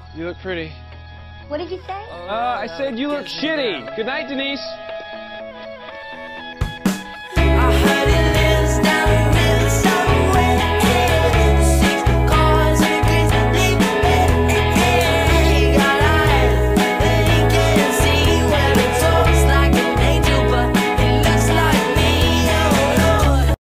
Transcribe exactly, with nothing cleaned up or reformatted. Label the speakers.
Speaker 1: You look pretty.
Speaker 2: What did you say?
Speaker 1: Uh, I said you look shitty. Good night, Denise.